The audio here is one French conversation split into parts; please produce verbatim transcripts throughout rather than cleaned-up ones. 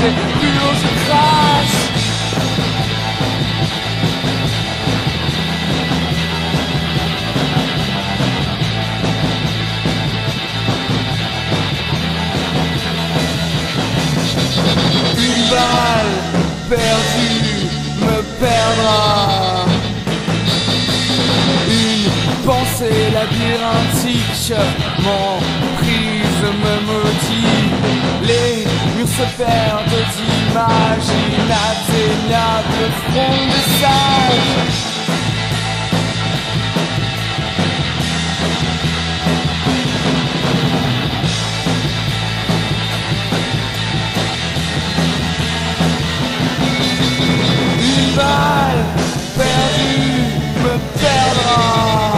et plus haut je crache. Une balle perdue me perdra. Une pensée labyrinthique m'emprise, me maudit. Les murs se perdent d'images inatteignables, front de sage. Une balle perdue me perdra.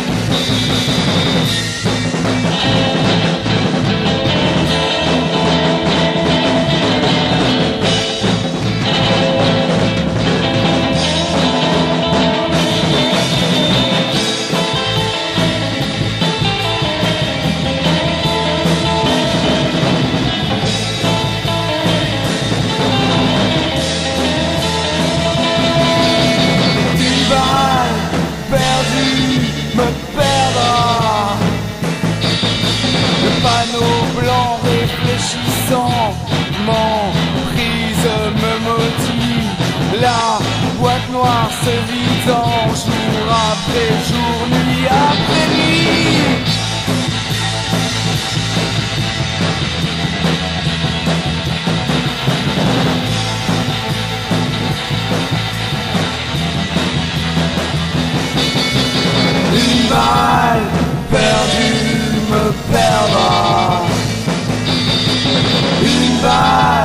Blanc réfléchissant m'emprise, me maudit. La boîte noire se vidant jour après jour, nuit après nuit. Une balle perdue me perdra. Une balle